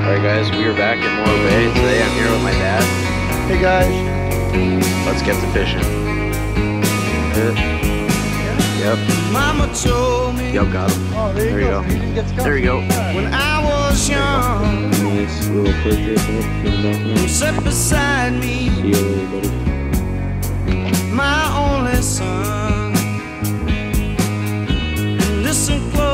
Alright guys, we are back at Morro Bay. Today I'm here with my dad. Hey guys. Let's get to fishing. Yep. Mama told me. Yep, got him. Oh, there you go. There you go. When I was young, Nice little perch you sat beside me, See you later, buddy. my only son. Listen close.